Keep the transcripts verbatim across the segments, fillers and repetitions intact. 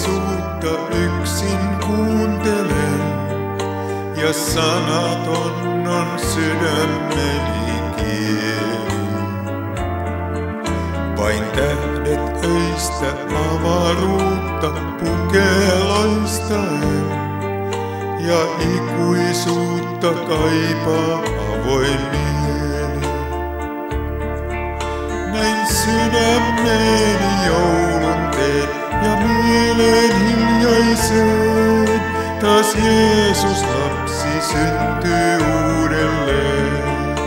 ikuisuutta yksin kuuntelen, ja sanaton on sydämeni kieli. Vain tähdet öistä avaruutta pukee loistaen, ja ikuisuutta kaipaa avoin mieli. Näin sydämeni joulun teen ja mielen hiljaiseen, taas Jeesus lapsi syntyy uudelleen.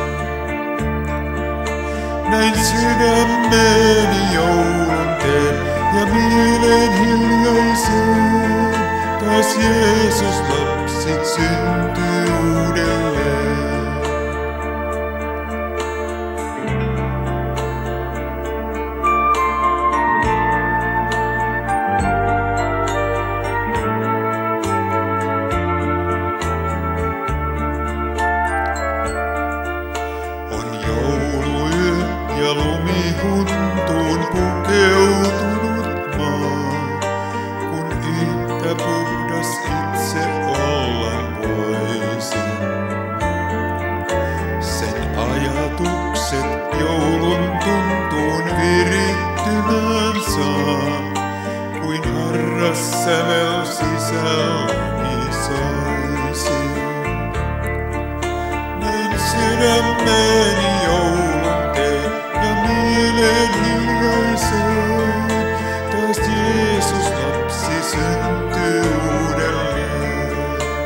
Näin sydämeni joulun teen ja mielen hiljaiseen, taas Jeesus lapsi syntyy uudelleen. Ja lumihuntuun pukeutunut maa, kun yhtä puhdas itse olla voisin. Sen ajatukset joulun tuntuun virittymään saa, kuin harras sävel sisälläni saisin. Näin sydämeni joulun ja mielen hiljaiseen, taas Jeesus lapsi syntyy uudelleen.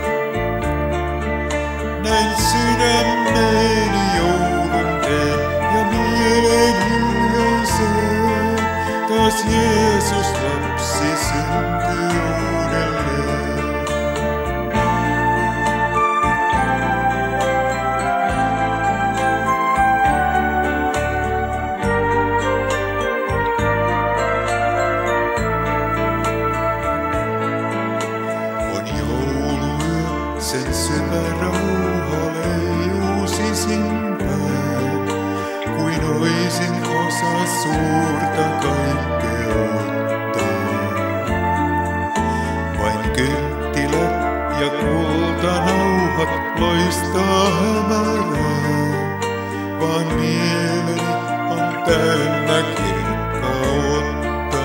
Näin sydämeni joulun teen ja mielen hiljaiseen, taas Jeesus lapsi syntyy uudelleen. Sen syvä rauha leijuu sisimpään, kuin oisin osa suurta kaikkeutta. Vain kynttilät ja kultanauhat loistaa hämärää, vaan mieleni on täynnä kirkkautta.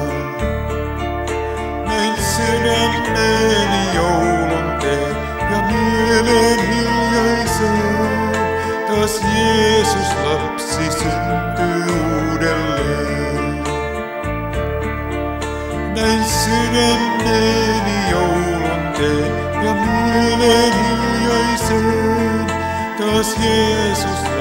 Näin sydämeni joulun teen ja mielen hiljaiseen, taas Jeesus lapsi syntyy uudelleen. Näin sydämeni joulun teen ja mielen hiljaiseen, taas Jeesus